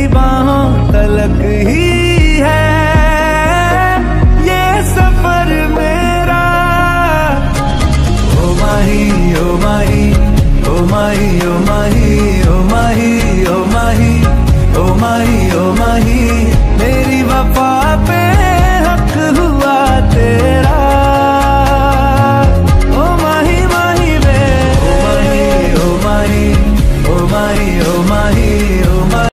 बाहों तलक ही है ये सफर मेरा। ओ माही ओ माही ओ माही ओ माही ओ माही ओ माही ओ माही